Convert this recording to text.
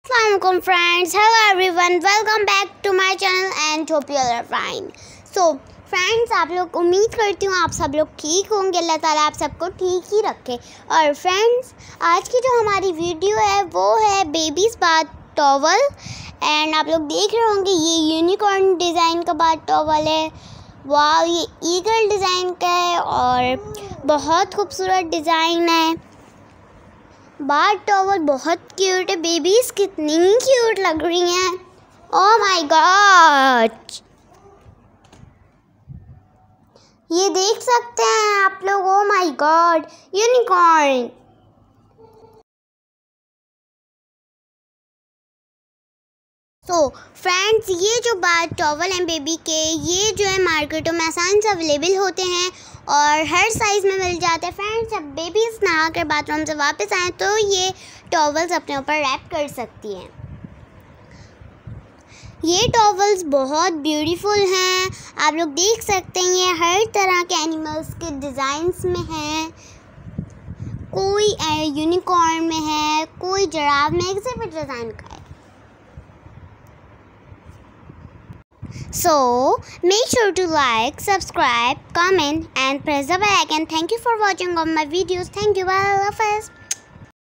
Assalamualaikum friends, hello everyone, welcome back to my channel and hope you all are fine. So friends, आप लोग उम्मीद करती हूँ आप सब लोग ठीक होंगे। अल्लाह ताला आप सबको ठीक ही रखे। और फ्रेंड्स, आज की जो हमारी वीडियो है वो है बेबीज़ बाथ टॉवल। एंड आप लोग देख रहे होंगे ये यूनिकॉर्न डिज़ाइन का बाथ टॉवल है। वाह, ये ईगल डिज़ाइन का है और बहुत खूबसूरत डिज़ाइन है। बाथ टॉवल बहुत क्यूट है। बेबीज़ कितनी क्यूट लग रही हैं। ओह माय गॉड, ये देख सकते हैं आप लोग। Oh my god, unicorn. तो फ्रेंड्स, ये जो बाथ टॉवल हैं बेबी के, ये जो है मार्केटों में आसानी से अवेलेबल होते हैं और हर साइज़ में मिल जाते हैं। फ्रेंड्स, जब बेबीज़ नहा कर बाथरूम से वापस आएँ तो ये टॉवल्स अपने ऊपर रैप कर सकती हैं। ये टॉवल्स बहुत ब्यूटीफुल हैं। आप लोग देख सकते हैं ये हर तरह के एनिमल्स के डिज़ाइंस में हैं। कोई यूनिकॉर्न में है, कोई जिराफ में, एग्जिबिट डिज़ाइन का है। So, make sure to like, subscribe, comment and press the bell icon. Thank you for watching all my videos. Thank you. Bye. Allah Hafiz.